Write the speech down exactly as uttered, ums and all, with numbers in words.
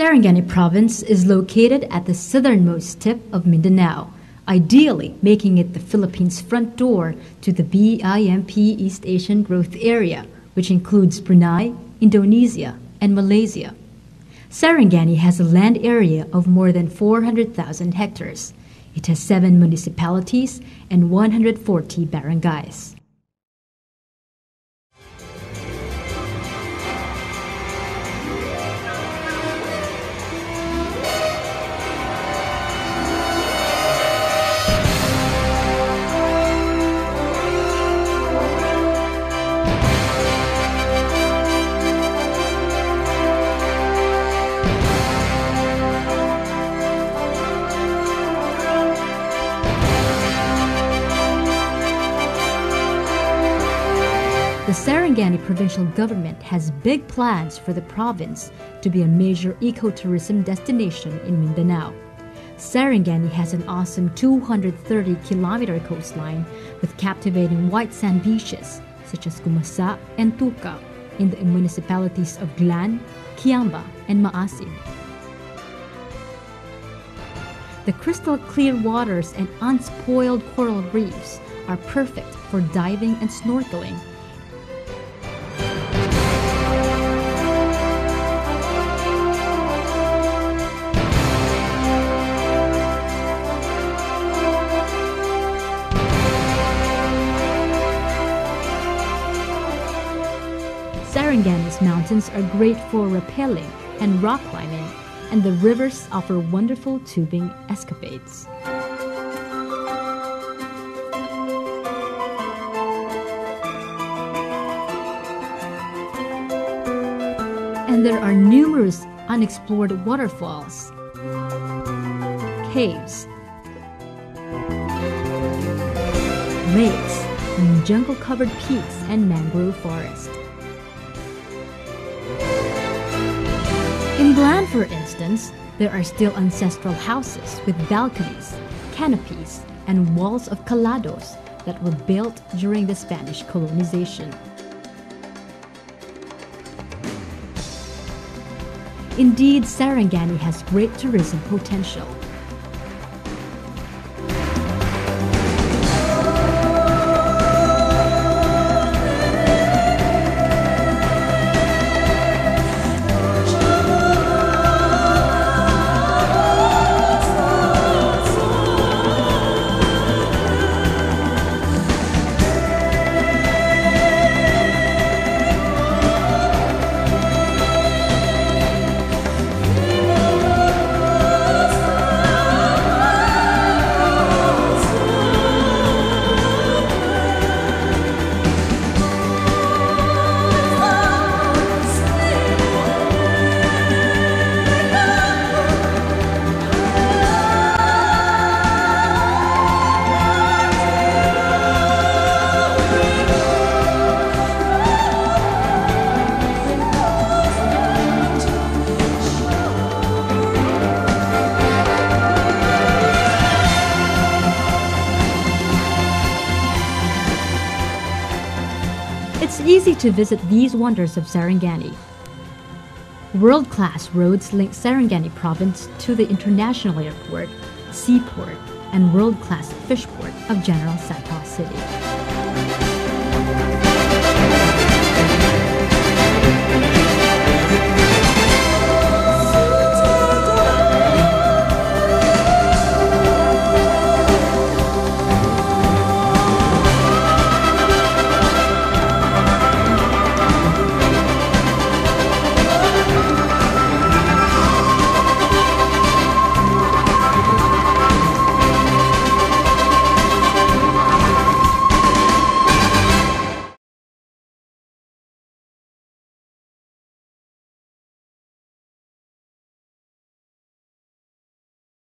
Sarangani province is located at the southernmost tip of Mindanao, ideally making it the Philippines' front door to the B I M P East Asian Growth Area, which includes Brunei, Indonesia, and Malaysia. Sarangani has a land area of more than four hundred thousand hectares. It has seven municipalities and one hundred forty barangays. The Sarangani provincial government has big plans for the province to be a major ecotourism destination in Mindanao. Sarangani has an awesome two hundred thirty kilometer coastline with captivating white sand beaches such as Gumasa and Tuca in the municipalities of Glan, Kiamba, and Maasin. The crystal clear waters and unspoiled coral reefs are perfect for diving and snorkeling. Sarangani's mountains are great for rappelling and rock climbing, and the rivers offer wonderful tubing escapades. And there are numerous unexplored waterfalls, caves, lakes, and jungle-covered peaks and mangrove forests. In Glan, for instance, there are still ancestral houses with balconies, canopies, and walls of calados that were built during the Spanish colonization. Indeed, Sarangani has great tourism potential. It's easy to visit these wonders of Sarangani. World-class roads link Sarangani province to the international airport, seaport, and world-class fish port of General Santos City.